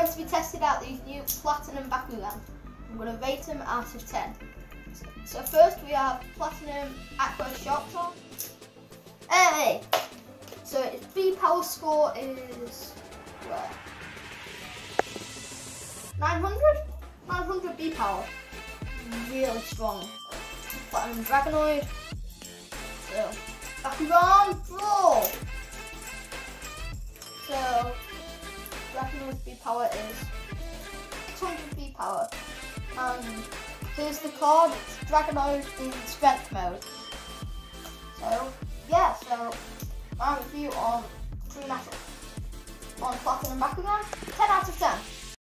going to be testing out these new Platinum Bakugan. I'm going to rate them out of 10. So first we have Platinum Aqua Sharpton. Hey! So its B power score is where? 900? 900 B power. Really strong. Platinum Dragonoid. So Bakugan Brawl. So Dragonoid's B power is 600 B power. And here's the card, it's Dragonoid in strength mode. So yeah, so my review on Platinum Bakugan, 10 out of 10.